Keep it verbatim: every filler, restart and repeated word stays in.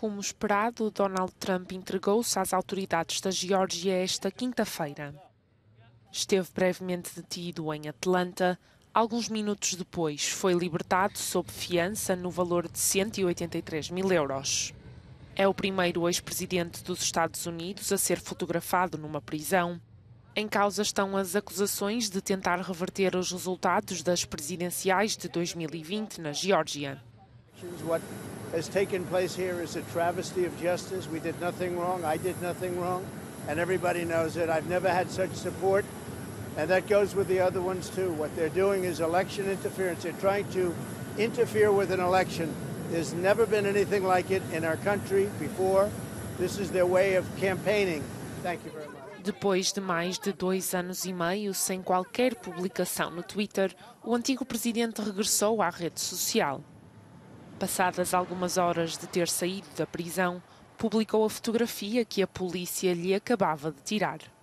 como esperado, Donald Trump entregou-se às autoridades da Geórgia esta quinta-feira. Esteve brevemente detido em Atlanta. Alguns minutos depois, foi libertado sob fiança no valor de cento e oitenta e três mil euros. É o primeiro ex-presidente dos Estados Unidos a ser fotografado numa prisão. Em causa estão as acusações de tentar reverter os resultados das presidenciais de dois mil e vinte na Geórgia. What has taken place here is a travesty of justice. We did nothing wrong. I did nothing wrong. And everybody knows it. I've never had such support. And that goes with the other ones too. What they're doing is election interference. They're trying to interfere with an election. There's never been anything like it in our country before. This is their way of campaigning. Thank you very much. Depois de mais de dois anos e meio sem qualquer publicação no Twitter, o antigo presidente regressou à rede social. Passadas algumas horas de ter saído da prisão, publicou a fotografia que a polícia lhe acabava de tirar.